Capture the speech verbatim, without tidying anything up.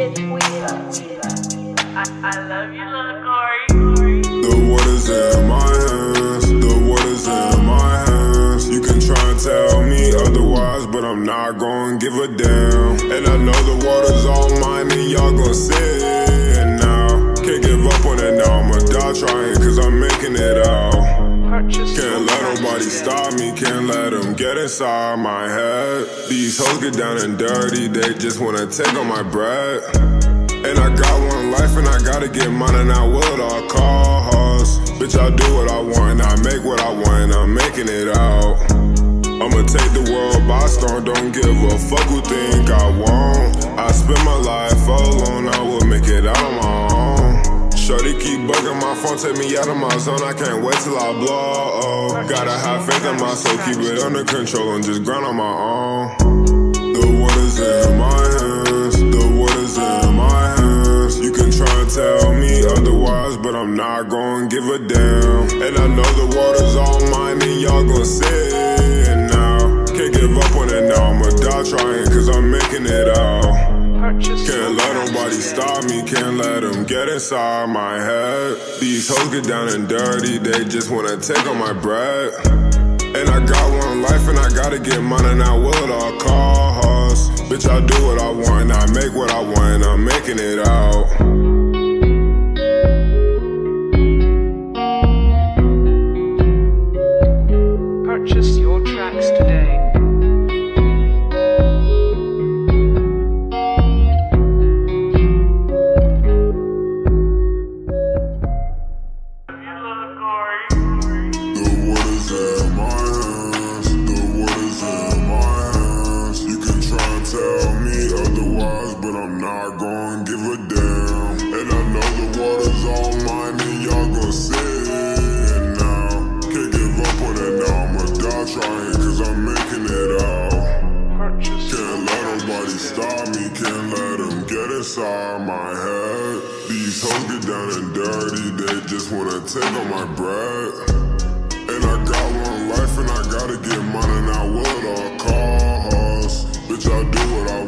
I, I love you, Lil Corey. The water's in my hands, the water's in my hands. You can try and tell me otherwise, but I'm not gonna give a damn. And I know the water's all mine and y'all gon' see it now. Can't give up on it now, I'ma die trying cause I'm making it out. Can't let nobody stop me, can't let them get inside my head. These hoes get down and dirty, they just wanna take on my bread. And I got one life and I gotta get mine and I will at all costs. Bitch, I do what I want and I make what I want and I'm making it out. I'ma take the world by storm, don't give a fuck who think I won't. I spend my life alone, I will make it out on my own. Shorty keep bugging my phone, take me out of my zone, I can't wait till I blow. Oh, gotta have faith in myself, keep it under control and just grind on my own. The water's in my hands, the water's in my hands. You can try and tell me otherwise, but I'm not gonna give a damn. And I know the water's all mine and y'all gon' see it now. Can't give up on it now, I'ma die trying cause I'm making it out. Can't let nobody stop me, can't let them get inside my head. These hoes get down and dirty, they just wanna take on my bread. And I got one life and I gotta get mine and I will at all costs. Bitch, I do what I want and I make what I want and I'm making it out. Purchase your tracks today. Tell me otherwise, but I'm not gonna give a damn. And I know the water's all mine and y'all gon' see it now. Can't give up on it now, I'ma die trying cause I'm making it out. Can't let nobody stop me, can't let them get inside my head. These hoes get down and dirty, they just wanna take on my bread. And I got one life and I gotta get mine and I will at all costs. Bitch, I do what I want.